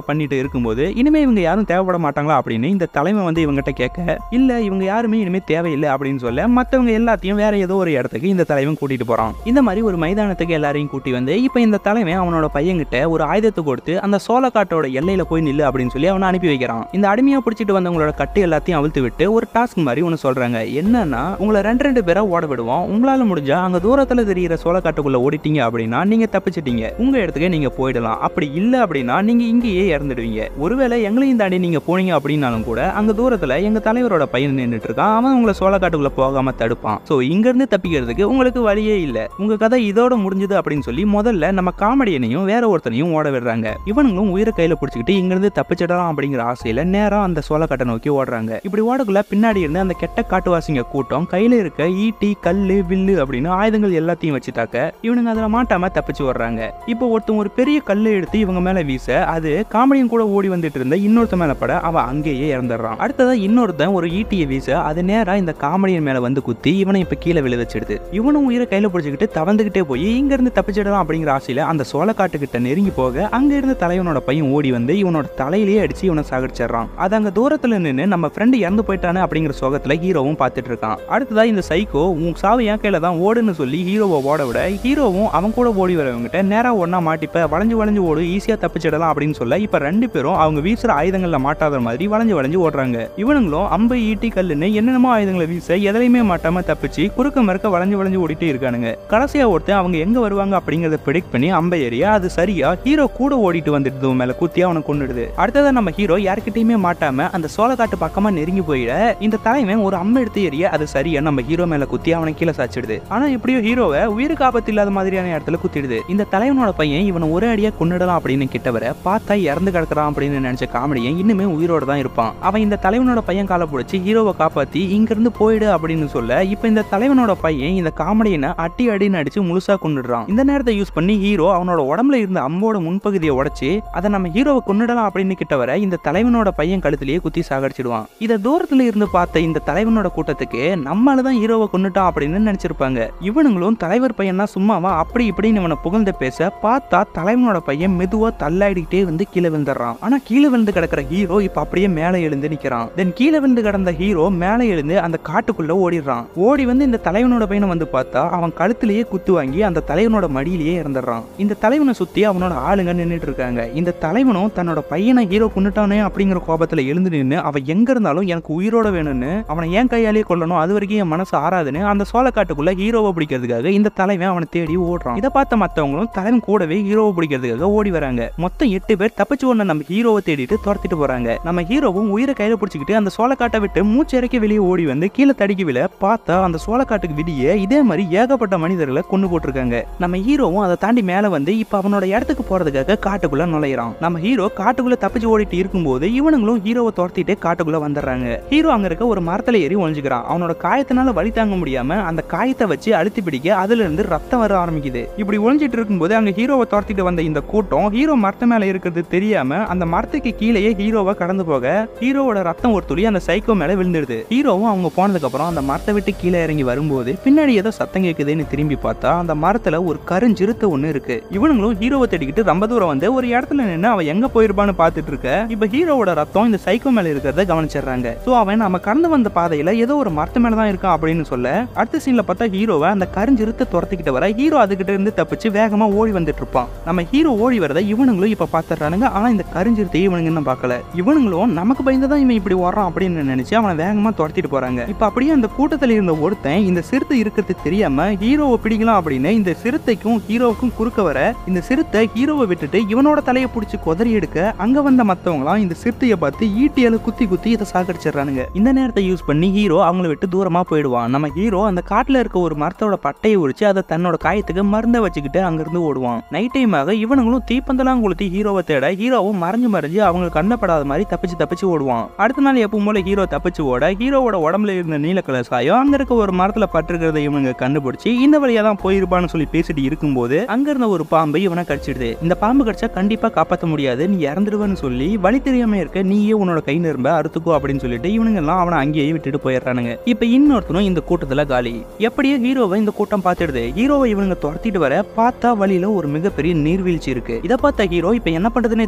பண்ணிட்டு இருக்கும்போது இனிமே இவங்க யாரும் தேவைப்பட மாட்டாங்களா அப்படின்னு இந்த தலைமை வந்து இவங்ககிட்ட கேட்க, இல்ல இவங்க யாருமே இனிமே தேவையில்லை அப்படின்னு சொல்ல மத்தவங்க எல்லாத்தையும் வேற ஏதோ ஒரு இடத்துக்கு இந்த தலைவன் கூட்டிட்டு போறான். இந்த மாதிரி ஒரு மைதானத்துக்கு எல்லாரையும் கூட்டி வந்து இப்ப இந்த தலைவன் அவனோட பையன்கிட்ட ஒரு ஆயுதத்தை கொடுத்து அந்த சோளக்காட்டோட எல்லையில போய் நில்லு அப்படின்னு சொல்லி அவனை அனுப்பி வைக்கிறான். இந்த அடிமையா பிடிச்சிட்டு வந்தவங்களோட கட்டு எல்லாத்தையும் அவிழ்த்து விட்டு ஒரு டாஸ்க் மாதிரி ஒன்னு சொல்றாங்க. என்னன்னா, உங்களை ரெண்டு ரெண்டு பேரா ஓட விடுவோம். உங்களால முடிஞ்சா அங்க தூரத்துல தெரியிற சோளக்காட்டுக்குள்ள ஓடிட்டீங்க அப்படின்னா நீங்க தப்பிச்சிட்டீங்க, உங்க இடத்துக்கு நீங்க போயிடலாம். அப்படி இல்ல அப்படின்னா நீங்க இங்கேயே இறந்துடுவீங்க. ஒருவேளை எங்களையும் தாண்டி நீங்க போனீங்க அப்படின்னாலும் கூட அங்க தூரத்துல எங்க தலைவரோட பையன் நின்றுட்டு இருக்கான், அவன் உங்களை சோளக்காட்டுக்குள்ள போகாம தடுப்பான். சோ இங்க இருந்து தப்பிக்கிறதுக்கு உங்களுக்கு வழியே இல்ல, உங்க கதை இதோட முடிஞ்சது அப்படின்னு சொல்லி முதல்ல நம்ம காமெடியனையும் வேற ஒருத்தனையும் ஓட விடுறாங்க. இவனுங்களும் உயிரை கையில பிடிச்சிக்கிட்டு இங்க இருந்து தப்பிச்சிடலாம் அப்படிங்கிற ஆசையில நேரம் அந்த சோளக்காட்டை நோக்கி ஓடுறாங்க. இப்படி ஓடக்குள்ள பின்னாடி இருந்து அந்த கெட்ட காட்டுவாசிங்க கூட்டம் கையில இருக்க ஈட்டி, கல்லு, வில்லு அப்படின்னு ஆயுதங்கள் எல்லாத்தையும் வச்சுட்டாக்க இவனுங்க அதுல மாட்டாம தப்பிச்சு வர்றாங்க. இப்போ ஒருத்தன் ஒரு பெரிய கல்லு எடுத்து இவங்க மேல வீச அது காமெடியும் கூட ஓடி வந்துட்டு இருந்த இன்னொருத்த மேல பட அவன் அங்கேயே இறந்துடுறான். அடுத்ததா இன்னொருத்தன் ஒரு ஈட்டியை வீச அது நேரா இந்த காமெடியன் மேல வந்து குத்தி இவனை இப்ப கீழே விழ வச்சிடுது. இவனும் உயிரை கையில பிடிச்சிக்கிட்டு தவந்துகிட்டே போய் இங்க இருந்து தப்பிச்சிடலாம் அப்படிங்கிற ஆசையில அந்த சோளக்காட்டுக்கிட்ட நெருங்கி போக அங்க இருந்த தலைவனோட பையன் ஓடி வந்து இவனோட தலையிலேயே அடிச்சு இவனை சாகடிச்சிடறான். அது அங்க தூரத்துல நின்று நம்ம ஃப்ரெண்டு இறந்து போயிட்டானே அப்படிங்கிற சோகத்துல ஹீரோவும் பார்த்துட்டு இருக்கான். அடுத்ததா இந்த சைக்கோ உன் சாவு என் கையில தான் ஓடுன்னு சொல்லி ஹீரோவை ஓட விட ஹீரோவும் அவன் கூட ஓடி வரவங்கிட்ட நேரா ஒன்னா மாட்டிப்ப வளைஞ்சு வளைஞ்சு ஓடு, ஈஸியா தப்பிச்சிடலாம் அப்படின்னு சொல்ல இப்ப ரெண்டு பேரும் அவங்க வீசுற ஆயுதங்கள்ல மாட்டாத மாதிரி வளைஞ்சு வளைஞ்சு ஓடுறாங்க. இவனுங்களும் அம்பு, ஈட்டி, கல்லுன்னு என்னென்னமோ ஆயுதங்களை வீச எதையுமே மாட்டாம தப்பிச்சு குறுக்க மறுக்க வளைஞ்சு வளைஞ்சு ஓடிட்டே இருக்கானுங்க. கடைசியா ஒருத்தன் அவங்க எங்க வருவாங்க அப்படிங்கறத ப்ரெடிக்ட் பண்ணி அம்பை ஏறியா அது சரியா ஹீரோ கூட ஓடிட்டு வந்துட்டு மேல குத்தி அவனை கொண்டுடுது. அடுத்ததான் நம்ம ஹீரோ யார்கிட்டயுமே மாட்டாம அந்த சோளக்காட்டு பக்கமா நெருங்கி போயிட இந்த தலைவன் ஒரு அம்பை எடுத்து ஏறிய அது சரியா நம்ம ஹீரோ மேல குத்தி அவனை கீழே சாச்சிடுது. ஆனா எப்படியோ ஹீரோவை உயிருக்கு ஆபத்து இல்லாத மாதிரியான இடத்துல குத்திடுது. இந்த தலைவனோட பையன் இவனை ஒரே அடியா கொண்டுடலாம் அப்படின்னு கிட்டவரை பார்த்தா இறந்து கிடக்குறான் அப்படின்னு நினைச்ச காமெடியன் இன்னுமே உயிரோட தான் இருப்பான். அவன் இந்த தலைவனோட பையன் காலை பிடிச்சி ஹீரோவை காப்பாத்தி இங்க இருந்து போயிடு அப்படின்னு சொல்ல இப்ப இந்த தலைவனோட பையன் இந்த காமெடியனை அட்டி அடின்னு அடிச்சு முழுசா கொண்டுடுறான். இந்த நேரத்தை யூஸ் பண்ணி ஹீரோ அவனோட உடம்புல இருந்த அம்போட முன்பகுதியை உடைச்சு அதை நம்ம ஹீரோவை கொண்டுடலாம் அப்படின்னு கிட்ட வர இந்த தலைவனோட பையன் கழுத்திலேயே குத்தி சாகடிச்சிடுவான். இதை தூரத்துல இருந்து பார்த்த இந்த தலைவனோட கூட்டத்துக்கு நம்மளாலதான் ஹீரோவை கொண்டுட்டான் அப்படின்னு நினைச்சிருப்பாங்க. இவனுங்களும் தலைவர் பையனா சும்மாவா அப்படி இப்படின்னு இவனை புகழ்ந்து பேச பார்த்தா தலைவனோட பையன் மெதுவா தள்ளாடிக்கிட்டே வந்து கீழே விழுந்துடுறான். ஆனா கீழே விழுந்து கிடக்கிற ஹீரோ இப்ப அப்படியே மேலே எழுந்து நிக்கிறான். தென் கீழே விழுந்து கிடந்த ஹீரோ மேலே எழுந்து அந்த காட்டுக்குள்ள ஓடிடுறான். ஓடி வந்து இந்த தலைவனோட பையனை வந்து பார்த்தா அவன் கழுத்திலேயே குத்து வாங்கி அந்த தலைவனோட மடியிலேயே இறந்துடுறான். இந்த தலைவனை சுத்தி அவனோட ஆளுங்க நின்றுட்டு இருக்காங்க. இந்த தலைவனும் தன்னோட பையனை ஹீரோ கொண்டுட்டானே அப்படிங்கிற கோபத்துல எழுந்து நின்று அவன் எங்க இருந்தாலும் எனக்கு உயிரோட வேணும்னு அவனை ஏன் கையாலேயே கொல்லணும், அது வரைக்கும் என் மனசு ஆறாதுன்னு அந்த சோளக்காட்டுக்குள்ள ஹீரோவை பிடிக்கிறதுக்காக இந்த தலைவன் அவனை தேடி ஓடுறான். இதை பார்த்த மத்தவங்களும் தலைவன் கூடவே ஹீரோவை பிடிக்கிறதுக்காக ஓடி வராங்க. மொத்தம் எட்டு பேர் தப்பிச்சு ஒண்ணு நம்ம ஹீரோவை தேடிட்டு துரத்திட்டு போறாங்க. நம்ம ஹீரோவும் உயிரை கையில பிடிச்சிக்கிட்டு அந்த சோளக்காட்டை விட்டு மூச்சு இறக்கி வெளியே ஓடி வந்து கீழே தடிக்கி விழ பார்த்தா அந்த சோளக்காட்டுக்கு வெளியே இதே மாதிரி ஏகப்பட்ட மனிதர்களை கொண்டு போட்டிருக்காங்க. நம்ம ஹீரோவும் அதை தாண்டி மேல வந்து இப்ப அவனோட இடத்துக்கு போறதுக்காக காட்டுக்குள்ள நுழையிறான். நம்ம ஹீரோ காட்டுக்குள்ள தப்பிச்சு ஓடிட்டு இருக்கும்போது இவனுங்களும் ஹீரோவை துரத்திட்டு காட்டுக்குள்ள வந்துடுறாங்க. ஹீரோ அங்க இருக்க ஒரு மரத்துல ஏறி ஒழிஞ்சுக்கிறான். அவனோட காயத்தினால வலி தாங்க முடியாம அந்த காயத்தை வச்சு அழுத்தி பிடிக்க அதுல இருந்து ரத்தம் வர ஆரம்பிக்குது. இப்படி ஒழிஞ்சிட்டு இருக்கும்போது அங்க ஹீரோவை துரத்திட்டு வந்த இந்த கூட்டம் ஹீரோ மரத்து மேல இருக்கிறது தெரியாம அந்த மரத்துக்கு கீழேயே ஹீரோவை கடந்து போக ஹீரோவோட ரத்தம் ஒரு துளி அந்த சைக்கோ மேல விழுந்துடுது. ஹீரோவும் அவங்க போனதுக்கு அப்புறம் அந்த மரத்தை விட்டு கீழே இறங்கி வரும்போது பின்னாடி ஏதோ சத்தம் கேக்குதுன்னு திரும்பி பார்த்தா அந்த மரத்துல ஒரு கருஞ்சிறுத்தை ஒண்ணு இருக்கு. இவனுங்களும் ஹீரோவை தேடிக்கிட்டு ரொம்ப தூரம் வந்து ஒரு இடத்துல நின்று அவன் எங்க போயிருப்பான்னு பாத்துட்டு இருக்க இப்ப ஹீரோவோட ரத்தம் இந்த சைக்கோ மேல இருக்கிறத கவனிச்சிடுறாங்க. சோ அவன் நம்ம கடந்து வந்த பாதையில ஏதோ ஒரு மரத்து மேலதான் இருக்கான் அப்படின்னு சொல்ல அடுத்த சீன்ல பார்த்தா ஹீரோவை அந்த கருஞ்சிறுத்தை துரத்திக்கிட்டு வர ஹீரோ அதுகிட்ட இருந்து தப்பிச்சு வேகமா ஓடி வந்துட்டு இருப்பான். நம்ம ஹீரோ ஓடி வரத இவனுங்களும் இப்ப பாத்துறானுங்க. ஆனா இந்த கருஞ்சிறுத்தையை இவனுங்க இன்னும் பார்க்கல. இவனுங்களும் நமக்கு பயந்துதான் இவன் இப்படி வர்றான் அப்படின்னு நினைச்சு அவனை வேகமா துரத்திட்டு போறாங்க. இப்ப அப்படியே அந்த கூட்டத்தில் இருந்த ஒருத்தன் இந்த சிறுத்தை இருக்கிறது தெரியாம ஹீரோவை பிடிக்கலாம் அப்படின்னு இந்த சிறுத்தைக்கும் ஹீரோவுக்கும் குறுக்க வர இந்த சிறுத்தை ஹீரோவை விட்டுட்டு இவனோட தலையை பிடிச்சி கொதறி எடுக்க அங்க வந்த மத்தவங்களாம் இந்த சிறுத்தையை பார்த்து ஈட்டியால குத்தி குத்தி இதை சாகடிச்சிடறானுங்க. இந்த நேரத்தை யூஸ் பண்ணி ஹீரோ அவங்கள விட்டு தூரமா போயிடுவான். நம்ம ஹீரோ அந்த காட்டுல இருக்க ஒரு மரத்தோட பட்டையை உரிச்சு அதை தன்னோட காயத்துக்கு மருந்த வச்சுக்கிட்டு அங்கிருந்து ஓடுவான். நைட் டைம் ஆக இவனுங்களும் தீப்பந்தெல்லாம் கொளுத்தி ஹீரோவை தேட ஹீரோவும் மறைஞ்சு மறைஞ்சு அவங்களுக்கு கண்ணப்படாத மாதிரி தப்பிச்சு தப்பிச்சு ஓடுவான். அடுத்த நாள் எப்பவும் போல ஹீரோ தப்பிச்சு ஓட ஹீரோவோட உடம்புல இருந்த நீல கலர் சாயம் அங்க இருக்க ஒரு மரத்துல பட்டிருக்கிறத இவனுங்க கண்டுபிடிச்சு இந்த வழியா தான் போயிருப்பான்னு சொல்லி பேசிட்டு இருக்கும்போது அங்க இருந்த ஒரு பாம்பு இவனை கடிச்சிடுது. இந்த பாம்பு கடிச்சா கண்டிப்பா காப்பாற்ற முடியாது, நீ இறந்துடுவேன்னு சொல்லி வழி தெரியாம இருக்க நீயே உன்னோட கை நிரம்ப அறுத்துக்கோ அப்படின்னு சொல்லிட்டு இவனுங்க எல்லாம் அவனை அங்கேயே விட்டுட்டு போயிடுறானுங்க. இப்ப இன்னொருத்தனும் இந்த கூட்டத்துல காலி. எப்படியே ஹீரோவை இந்த கூட்டம் பார்த்துடுது. ஹீரோவை இவனுங்க துரத்திட்டு வர பார்த்தா வழியில ஒரு மிகப்பெரிய நீர்வீழ்ச்சி இருக்கு. இதை பார்த்த ஹீரோ இப்ப என்ன பண்றதுன்னே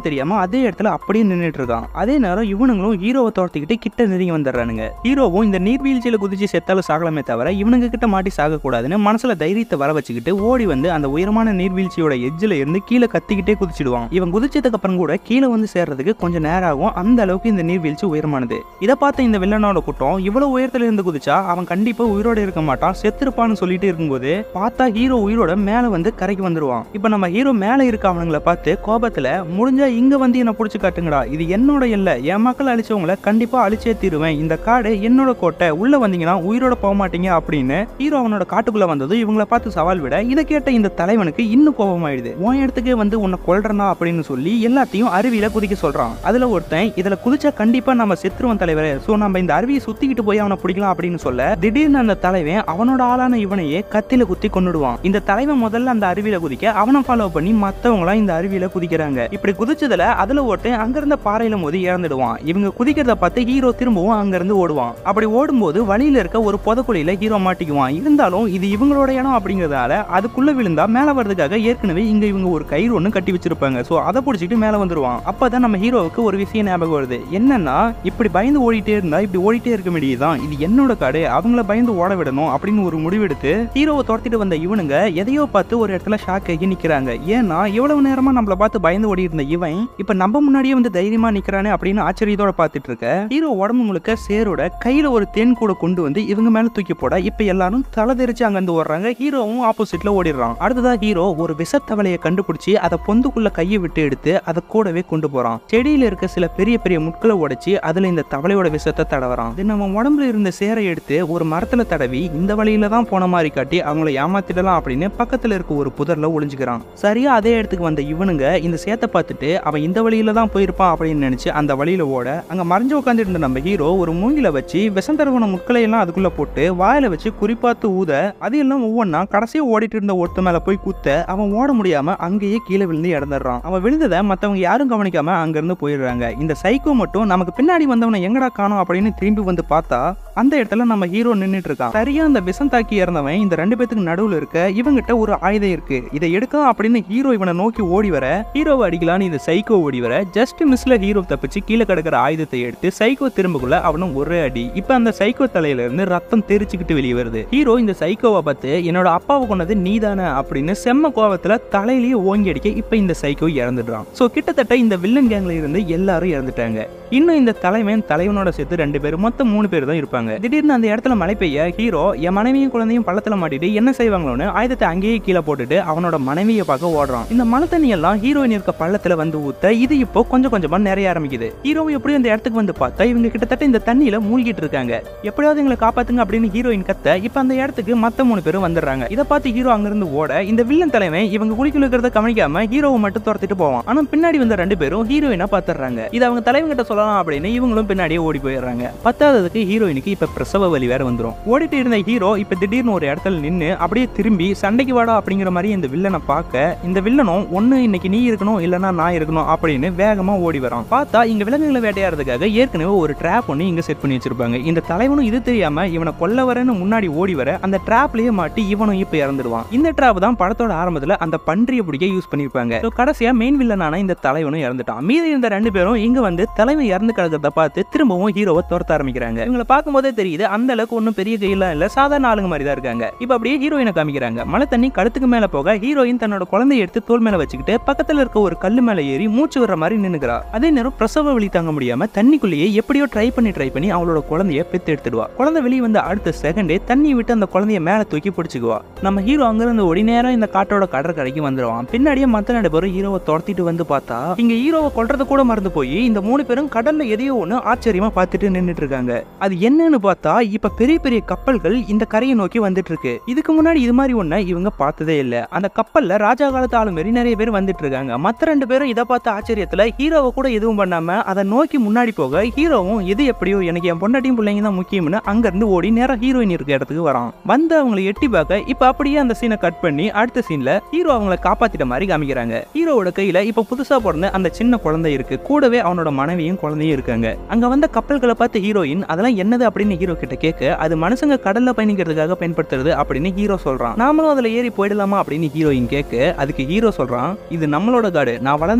தெரியாம அதே இடத்துல அப்படியே நின்றுட்டு இருக்கான். அதே நேரம் இவனுங்களும் ஹீரோவை துரத்திக்கிட்டு கிட்ட நெருங்கி வந்துடுறானுங்க. ஹீரோவும் இந்த நீர்வீழ்ச்சியில குதிச்சு செத்தாலும் சாகலாமே தவிர இவனுங்க கிட்ட மாட்டி சாக கூடாதுன்னு மனசுல தைரியத்தை வர வச்சுக்கிட்டு ஓடி வந்து அந்த உயரமான நீர்வீழ்ச்சியோட எட்ஜில் இருந்து கீழே கத்திக்கிட்டே குதிச்சிடுவான். இவன் குதிச்சதுக்கு அப்புறம் கூட கீழே வந்து சேர்றதுக்கு கொஞ்சம் நேரம் ஆகும். அந்த அளவுக்கு இந்த நீர்வீழ்ச்சி உயரமானது. இதை பார்த்த இந்த வில்லனோட கூட்டம் இவ்வளவு உயரத்துல இருந்து குதிச்சா அவன் கண்டிப்பா உயிரோட இருக்க மாட்டான், செத்துருப்பான்னு சொல்லிட்டு இருக்கும்போது பார்த்தா ஹீரோ உயிரோட மேல வந்து கரைக்கு வந்துருவான். இப்ப நம்ம ஹீரோ மேல இருக்க அவனுங்களை பார்த்து கோபத்துல முடிஞ்சா இங்க வந்து என்ன புடிச்சு காட்டுங்கடா, இது என்னோட இல்ல, என் மக்கள் அழிச்சவங்களை கண்டிப்பா அழிச்சே தீருவேன், இந்த காடு என்னோட கோட்டை, உள்ள வந்தீங்கன்னா உயிரோட போக மாட்டீங்க அப்படின்னு ஹீரோ அவனோட காட்டுக்குள்ள வந்ததும் இவங்களை பார்த்து சவால் விட இதை கேட்ட இந்த தலைவனுக்கு இன்னும் கோபமாயிடுது. உன் இடத்துக்கே வந்து உன்னை கொல்றனா அப்படின்னு சொல்லி எல்லாத்தையும் அருவியில குதிக்க சொல்றான். அதுல ஒருத்தன் இதுல குதிச்சா கண்டிப்பா நம்ம செத்துருவன் தலைவரே, சோ நம்ம இந்த அருவியை சுத்திக்கிட்டு போய் அவனை பிடிக்கலாம் அப்படின்னு சொல்ல திடீர்னு அந்த தலைவன் அவனோட ஆளான இவனையே கத்தில குத்தி கொன்னுடுவான். இந்த தலைவன் முதல்ல அந்த அருவியில குதிக்க அவனை ஃபாலோ பண்ணி மத்தவங்களாம் இந்த அருவியில குதிக்கிறாங்க. இப்படி குதிச்சதுல அதுல ஒருத்தன் அங்கிருந்த பாறையில மோதி இறந்துடுவான். இவங்க குதிக்கிறத பார்த்து ஹீரோ திரும்பவும் அங்கிருந்து ஓடுவான். அப்படி ஓடும்போது வழியில இருக்க ஒரு புதக்குழியில ஹீரோ மாட்டிக்குவான். இருந்தாலும் இது இவங்களோட இடம் அப்படிங்கறதால அதுக்குள்ள விழுந்தா மேல வர்றதுக்காக ஏற்கனவே இங்க இவங்க ஒரு கயிறு ஒண்ணு கட்டி வச்சிருப்பாங்க. சோ அதை பிடிச்சிட்டு மேல வந்துருவான். அப்பதான் நம்ம ஹீரோவுக்கு ஒரு விஷயம் ஞாபகம் வருது. என்னன்னா இப்படி பயந்து ஓடிட்டே இருந்தா இப்படி ஓடிட்டே இருக்க வேண்டியதுதான், இது என்னோட காடு, அவங்கள பயந்து ஓட விடணும் அப்படின்னு ஒரு முடிவெடுத்து ஹீரோவை துரத்திட்டு வந்த இவனுங்க எதையோ பார்த்து ஒரு இடத்துல ஷாக் ஆகி நிக்கிறாங்க. ஏன்னா இவ்வளவு நேரமா நம்மள பார்த்து பயந்து ஓடி இருந்த இவன் இப்ப நம்ம முன்னாடியே வந்து தைரியமா நிக்கிறானே அப்படின்னு ஆச்சரியத்தோட பார்த்துட்டு இருக்க ஹீரோ உடம்பு முழுக்க சேரோட கையில ஒரு தேன் கூட கொண்டு வந்து இவங்க மேல தூக்கி போட இப்ப எல்லாரும் தலை தெரிச்சு அங்க இருந்து ஓடுறாங்க. ஹீரோவும் ஆப்போசிட்ல ஓடிடுறான். அடுத்ததா ஹீரோ ஒரு விஷத்தவளையை கண்டுபிடிச்சு அதை பொந்துக்குள்ள கையை விட்டு எடுத்து அதை கூடவே கொண்டு போறான். செடியில இருக்க சில பெரிய பெரிய முட்களை உடைச்சு அதுல இந்த தவளையோட விஷத்தை தடவறான். நம்ம உடம்புல இருந்த சேரை எடுத்து ஒரு மரத்துல தடவி இந்த வழியில தான் போன மாதிரி காட்டி அவங்கள ஏமாத்திடலாம் அப்படின்னு பக்கத்துல இருக்க ஒரு புதர்ல ஒளிஞ்சுக்கிறான். சரியா அதே இடத்துக்கு வந்த இவனுங்க இந்த சேத்தை பார்த்துட்டு அவன் இந்த வழியில தான் போயிருப்பான் அப்படின்னு நினைச்சு அந்த வழியில ஓட அங்க மறைஞ்சு உட்காந்துட்டு இருந்த நம்ம ஹீரோ ஒரு மூங்கில வச்சு விஷந்தரவன முட்களை எல்லாம் அதுக்குள்ள போட்டு வாயில வச்சு குறிப்பாத்து ஊத அது எல்லாம் ஒவ்வொன்னா கடைசியா ஓடிட்டு இருந்த ஒருத்த மேல போய் குத்த அவன் ஓட முடியாம அங்கேயே கீழே விழுந்து இறந்துடுறான். அவன் விழுந்ததை மத்தவங்க யாரும் கவனிக்காம அங்க இருந்து போயிடுறாங்க. இந்த சைக்கோ மட்டும் நமக்கு பின்னாடி வந்தவனை எங்கடா காணோம் அப்படின்னு திரும்பி வந்து பார்த்தா அந்த இடத்துல நம்ம ஹீரோ நின்னுட்டு இருக்கான். சரியா அந்த விஷம் தாக்கி இறந்தவன் இந்த ரெண்டு பேத்துக்கு நடுவுல இருக்க இவங்கிட்ட ஒரு ஆயுதம் இருக்கு, இதை எடுக்கலாம் அப்படின்னு ஹீரோ இவனை நோக்கி ஓடி வர ஹீரோவை அடிக்கலான்னு இந்த சைக்கோ ஓடி வர ஜஸ்ட் மிஸ்ல ஹீரோ தப்பிச்சு கீழே கிடக்கிற ஆயுதத்தை எடுத்து சைக்கோ திரும்பக்குள்ள அவனும் ஒரே அடி. இப்ப அந்த சைக்கோ தலையில இருந்து ரத்தம் தெரிச்சுக்கிட்டு வெளியே வருது. ஹீரோ இந்த சைக்கோவை பார்த்து என்னோட அப்பாவை கொண்டது நீதானே அப்படின்னு செம்ம கோவத்துல தலையிலேயே ஓங்கி அடிக்க இப்ப இந்த சைக்கோ இறந்துடுறான். சோ கிட்டத்தட்ட இந்த வில்லன் கேங்ல இருந்து எல்லாரும் இறந்துட்டாங்க. இன்னும் இந்த தலைவன் தலைவனோட சேர்த்து ரெண்டு பேரும் மொத்தம் மூணு பேர் தான் இருப்பாங்க. திடீர்னு அந்த இடத்துல மழை பெய்ய ஹீரோ என் மனைவியும் குழந்தையும் பள்ளத்துல மாட்டிட்டு என்ன செய்வாங்களோன்னு ஆயுதத்தை அங்கேயே கீழே போட்டுட்டு அவனோட மனைவியை பார்க்க ஓடுறான். இந்த மழை தண்ணி எல்லாம் ஹீரோயின் இருக்க பள்ளத்துல வந்து ஊத்த இது இப்போ கொஞ்சம் கொஞ்சமா நிறைய ஆரம்பிக்குது. ஹீரோ எப்படி அந்த இடத்துக்கு வந்து பார்த்தா இவங்க கிட்டத்தட்ட இந்த தண்ணியில மூழ்கிட்டு இருக்காங்க. எப்படியாவது எங்களை காப்பாத்துங்க அப்படின்னு ஹீரோயின் கத்த இப்ப அந்த இடத்துக்கு மத்த மூணு பேரும் வந்துடுறாங்க. இதை பார்த்து ஹீரோ அங்கிருந்து ஓட இந்த வில்லன் தலைவன் இவங்க குளிக்குள்ள இருக்கிறத கவனிக்காம ஹீரோவை மட்டும் துரத்திட்டு போவான். ஆனா பின்னாடி வந்த ரெண்டு பேரும் ஹீரோயினா பாத்துறாங்க. இது அவங்க தலைவன் கிட்ட சொல்லலாம் அப்படின்னு இவங்களும் பின்னாடியே ஓடி போயிடுறாங்க. பத்தாவதுக்கு ஹீரோயினுக்கு இப்ப பிரசவ வலி வேற வந்துரும். ஓடிட்டு இருந்த ஹீரோ இப்ப திடீர்னு ஒரு இடத்துல நின்னு அப்படியே திரும்பி சண்டைக்கு வாடா அப்படிங்கிற மாதிரி இந்த வில்லனை பார்க்க இந்த வில்லனும் ஒண்ணு இன்னைக்கு நீ இருக்கணும் இல்லனா நான் இருக்கணும் அப்படின்னு வேகமா ஓடி வரான். பார்த்தா இங்க விலங்குகளை வேட்டையாடுறதுக்காக ஏற்கனவே ஒரு ட்ராப் ஒன்னு இங்க செட் பண்ணி வச்சிருப்பாங்க. இந்த தலைவனும் இது தெரியாம இவனை கொல்ல வரன்னு முன்னாடி ஓடி வர அந்த ட்ராப்லயே மாட்டி இவனும் இப்ப இறந்துடுவான். இந்த ட்ராப் தான் படத்தோட ஆரம்பத்துல அந்த பன்றியை பிடிக்க யூஸ் பண்ணிருப்பாங்க. கடைசியா மெயின் வில்லனான இந்த தலைவனும் இறந்துட்டான். மீதி இருந்த ரெண்டு பேரும் இங்க வந்து தலைவன் இறந்து கிடக்கிறத பார்த்து திரும்பவும் ஹீரோவை துரத்த ஆரம்பிக்கிறாங்க. இவங்களை பார்க்கும் போதே தெரியுது அந்த அளவுக்கு ஒன்னும் பெரிய கையெல்லாம் இல்ல, சாதாரண ஆளுங்க மாதிரி தான் இருக்காங்க. இப்ப அப்படியே ஹீரோயினை காமிக்கிறாங்க. மழை தண்ணி கழுத்துக்கு மேல போக ஹீரோயின் தன்னோட குழந்தையை எடுத்து தோல் மேல வச்சுக்கிட்டு பக்கத்துல இருக்க ஒரு கல்லு மேல ஏறி மூச்சு வர்ற மாதிரி நின்னுக்கிறா. அதே நேரம் பிரசவ வலி தாங்க முடியாம தண்ணிக்குள்ளேயே எப்படியோ ட்ரை பண்ணி ட்ரை பண்ணி அவளோட குழந்தைய பெத்து எடுத்துடுவா. குழந்தை வெளியே வந்து அடுத்த செகண்டே தண்ணி விட்டு அந்த குழந்தைய மேல தூக்கி பிடிச்சுக்குவா. நம்ம ஹீரோ அங்கிருந்து ஒடி நேரம் இந்த காட்டோட கடற்கரைக்கு வந்துடுவான். பின்னாடியே மத்த ரெண்டு பேரும் ஹீரோவை துரத்திட்டு வந்து பார்த்தா இங்க ஹீரோவை கொல்றத கூட மறந்து போய் இந்த மூணு பேரும் கடல்ல எதையோ ஒண்ணு ஆச்சரியமா பார்த்துட்டு நின்னுட்டு இருக்காங்க. அது என்னன்னு பார்த்தா இப்ப பெரிய பெரிய கப்பல்கள் இந்த கரையை நோக்கி வந்துட்டு இருக்கு. இதுக்கு முன்னாடி இது மாதிரி ஒண்ணு இவங்க பார்த்ததே இல்ல. அந்த கப்பல்ல ராஜா காலத்து ஆளு மாரி நிறைய பேர் வந்துட்டு இருக்காங்க. மத்த ரெண்டு பேரும் இதை பார்த்த ஆச்சரியத்துல ஹீரோவை கூட எதுவும் பண்ணாம அதை நோக்கி முன்னாடி போக ஹீரோவும் இது எப்படியோ எனக்கு என் பொண்டாட்டியும் பிள்ளைங்க தான் முக்கியம்னு அங்க இருந்து ஓடி நேரம் ஹீரோயின் இருக்க இடத்துக்கு வரான். வந்து அவங்களை எட்டி பார்க்க இப்ப அப்படியே அந்த சீனை கட் பண்ணி அடுத்த சீன்ல ஹீரோ அவங்களை காப்பாத்திட்ட மாதிரி காமிக்கிறாங்க. ஹீரோவோட கையில இப்ப புதுசா பிறந்த அந்த சின்ன குழந்தை இருக்கு, கூடவே அவனோட மனைவியும் குழந்தையும் இருக்காங்க. அங்க வந்த கப்பல்களை பார்த்து ஹீரோயின் அதெல்லாம் என்னது அப்படின்னு ஹீரோ கிட்ட கேட்க அது மனுஷங்க கடல்ல பயணிக்கிறதுக்காக பயன்படுத்துறது அப்படின்னு ஹீரோ சொல்றான். நாமளும் அதுல ஏறி போயிடலாமா அப்படின்னு ஹீரோயின் கேட்க அதுக்கு ஹீரோ சொல்றான் இது நம்மளோட காடு, நான் வளர்ந்த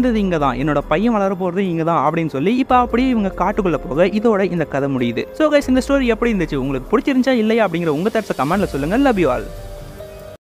பிறந்தது இங்க தான், என்னோட பையன் வளர போறது இங்க தான் அப்படின்னு சொல்லி இப்போ அப்படியே இவங்க காட்டுக்குள்ள போக இதோட இந்த கதை முடியுது. ஸோ கைஸ், இந்த ஸ்டோரி எப்படி இருந்துச்சு, உங்களுக்கு பிடிச்சிருந்துச்சா இல்லையா அப்படிங்கிற உங்க தட்ஸ் கமெண்ட்ல சொல்லுங்க. Love you all.